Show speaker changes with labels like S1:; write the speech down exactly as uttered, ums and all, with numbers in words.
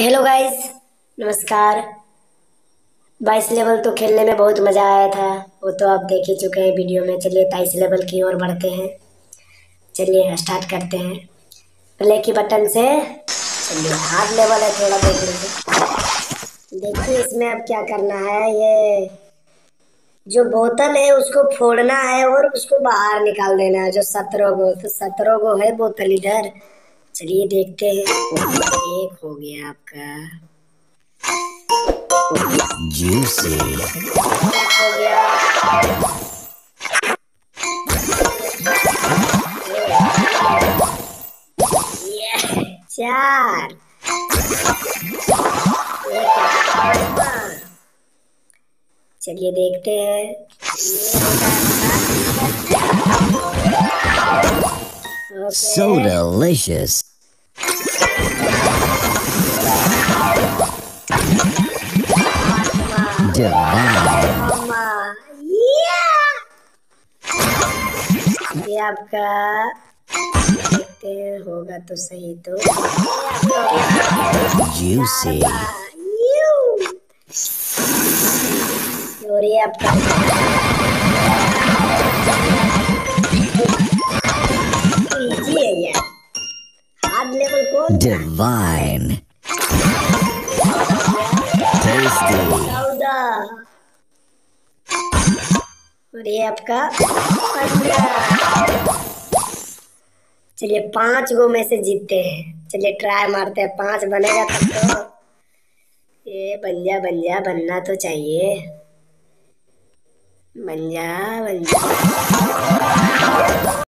S1: Hello guys, नमस्कार। बाईस level तो खेलने में बहुत मज़ा आया था। वो तो आप देख ही चुके हैं वीडियो में। चलिए तेईस लेवल की ओर बढ़ते हैं। चलिए स्टार्ट करते हैं प्ले की बटन से। चलिए हार्ड लेवल है, थोड़ा देख लीजिए। देखिए इसमें अब क्या करना है। ये जो बोतल है उसको फोड़ना है और उसको बाहर निकाल देना है। जो सत्रह गो तो सत्रह गो है बोतल इधर। चलिए देखते हैं। एक हो गया आपका
S2: Juicy.
S1: हो गया। ये चार। चलिए देखते हैं।
S2: So delicious. Divine.
S1: ये आपका देखते हैं होगा तो सही। तो
S2: Juicy.
S1: और ये आपका इजी है यार। हार्ड लेवल कौन सा?
S2: Divine. Tasty.
S1: चौदह। और ये आपका पंद्रह। चलिए पांच गो में से जीतते हैं। चलिए ट्राई मारते हैं, पांच बनेगा तब तो। ये बन जा बन जा, बनना तो चाहिए। बन जा बन जा।